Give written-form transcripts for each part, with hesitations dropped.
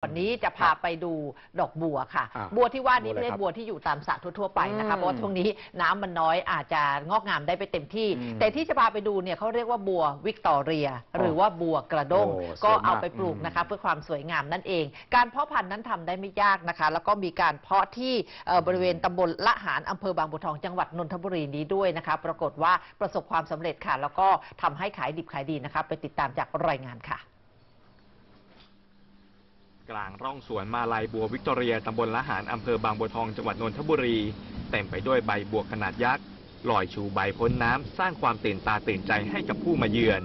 วันนี้จะพาไปดูดอกบัวค่ะบัวที่ว่านี้ไม่ใช่บัวที่อยู่ตามสระทั่วๆไปนะคะเพราะว่าช่วงนี้น้ำมันน้อยอาจจะงอกงามได้ไปเต็มที่แต่ที่จะพาไปดูเนี่ยเขาเรียกว่าบัววิกตอเรียหรือว่าบัวกระด้งก็เอาไปปลูกนะคะเพื่อความสวยงามนั่นเองการเพาะพันธุ์นั้นทำได้ไม่ยากนะคะแล้วก็มีการเพาะที่บริเวณตำบลละหารอำเภอบางบัวทองจังหวัดนนทบุรีนี้ด้วยนะคะปรากฏว่าประสบความสำเร็จค่ะแล้วก็ทำให้ขายดิบขายดีนะคะไปติดตามจากรายงานค่ะกลางร่องสวนมาลัยบัววิกตอเรียตำบลละหารอำเภอบางบัวทองจังหวัดนนทบุรีเต็มไปด้วยใบบัวขนาดยักษ์ลอยชูใบพ้นน้ำสร้างความตื่นตาตื่นใจให้กับผู้มาเยือน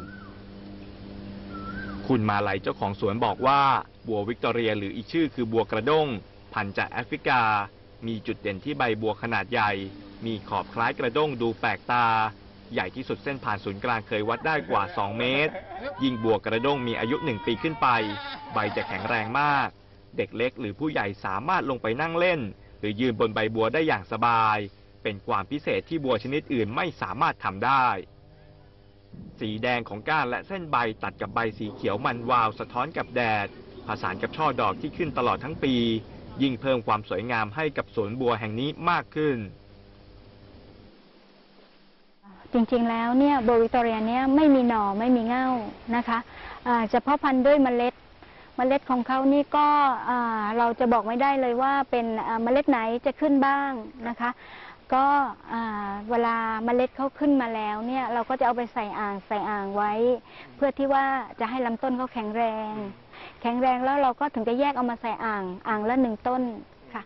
คุณมาลัยเจ้าของสวนบอกว่าบัววิกตอเรียหรืออีกชื่อคือบัวกระด้งพันธุ์จากแอฟริกามีจุดเด่นที่ใบบัวขนาดใหญ่มีขอบคล้ายกระด้งดูแปลกตาใหญ่ที่สุดเส้นผ่านศูนย์กลางเคยวัดได้กว่า2 เมตรยิ่งบัวกระด้งมีอายุ 1 ปีขึ้นไปใบจะแข็งแรงมากเด็กเล็กหรือผู้ใหญ่สามารถลงไปนั่งเล่นหรือยืนบนใบบัวได้อย่างสบายเป็นความพิเศษที่บัวชนิดอื่นไม่สามารถทำได้สีแดงของก้านและเส้นใบตัดกับใบสีเขียวมันวาวสะท้อนกับแดดผสานกับช่อดอกที่ขึ้นตลอดทั้งปียิ่งเพิ่มความสวยงามให้กับสวนบัวแห่งนี้มากขึ้นจริงๆแล้วเนี่ยบัววิกตอเรียเนี่ยไม่มีหน่อไม่มีเง่านะคะจะเพาะพันธุ์ด้วยเมล็ดของเขานี่ก็เราจะบอกไม่ได้เลยว่าเป็นเมล็ดไหนจะขึ้นบ้างนะคะก็เวลาเมล็ดเขาขึ้นมาแล้วเนี่ยเราก็จะเอาไปใส่อ่างไว้เพื่อที่ว่าจะให้ลำต้นเขาแข็งแรงแล้วเราก็ถึงจะแยกเอามาใส่อ่างละ1 ต้นค่ะ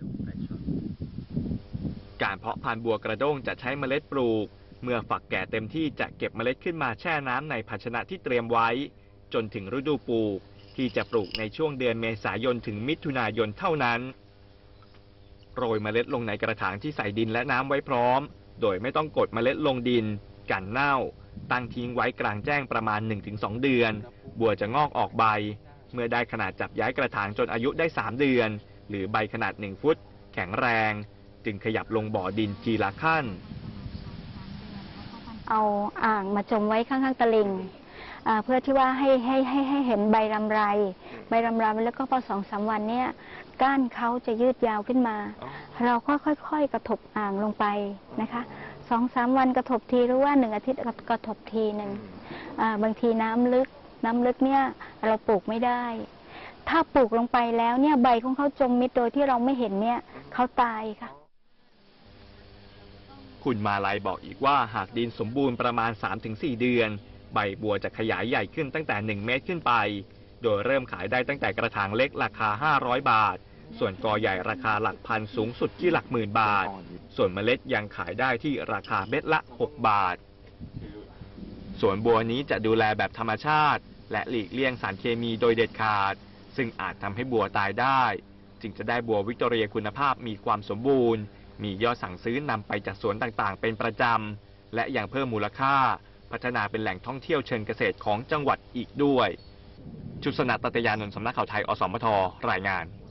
การเพาะพันธุ์บัวกระด้งจะใช้เมล็ดปลูกเมื่อฝักแก่เต็มที่จะเก็บเมล็ดขึ้นมาแช่น้ำในภาชนะที่เตรียมไว้จนถึงฤดูปลูกที่จะปลูกในช่วงเดือนเมษายนถึงมิถุนายนเท่านั้นโรยเมล็ดลงในกระถางที่ใส่ดินและน้ำไว้พร้อมโดยไม่ต้องกดเมล็ดลงดินกันเน่าตั้งทิ้งไว้กลางแจ้งประมาณ 1-2 เดือนบัวจะงอกออกใบเมื่อได้ขนาดจับย้ายกระถางจนอายุได้3 เดือนหรือใบขนาด1 ฟุตแข็งแรงจึงขยับลงบ่อดินทีละขั้นเอาอ่างมาจมไว้ข้างๆตลิ่งเพื่อที่ว่าให้เห็นใบรำไรแล้วก็พอ2-3 วันเนี่ยก้านเขาจะยืดยาวขึ้นมาเราก็ค่อยๆกระทบอ่างลงไปนะคะ2-3 วันกระทบทีหรือว่า1 อาทิตย์กระทบทีหนึ่งบางทีน้ำลึกเนี่ยเราปลูกไม่ได้ถ้าปลูกลงไปแล้วเนี่ยใบของเขาจมมิดโดยที่เราไม่เห็นเนี่ยเขาตายค่ะคุณมาลัยบอกอีกว่าหากดินสมบูรณ์ประมาณ 3-4 เดือนใบบัวจะขยายใหญ่ขึ้นตั้งแต่1 เมตรขึ้นไปโดยเริ่มขายได้ตั้งแต่กระถางเล็กราคา500 บาทส่วนกอใหญ่ราคาหลักพันสูงสุดที่หลักหมื่นบาทส่วนเมล็ดยังขายได้ที่ราคาเม็ดละ6 บาทสวนบัวนี้จะดูแลแบบธรรมชาติและหลีกเลี่ยงสารเคมีโดยเด็ดขาดซึ่งอาจทำให้บัวตายได้จึงจะได้บัววิกตอเรียคุณภาพมีความสมบูรณ์มียอดสั่งซื้อนำไปจากสวนต่างๆเป็นประจำและยังเพิ่มมูลค่าพัฒนาเป็นแหล่งท่องเที่ยวเชิงเกษตรของจังหวัดอีกด้วยชุสนัท ตัตยานนท์สำนักข่าวไทยอสมทรายงาน